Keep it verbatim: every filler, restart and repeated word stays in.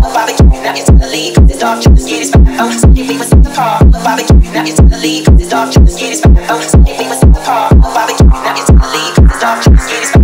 barbecue, now it's time to leave, cause it's dark, trying to get his back. Oh, so we must sit apart. Barbecue, now it's time to leave, cause it's dark, trying to get his back. Oh, so we must sit apart. Barbecue, now it's time to leave, cause it's dark, trying to get his back.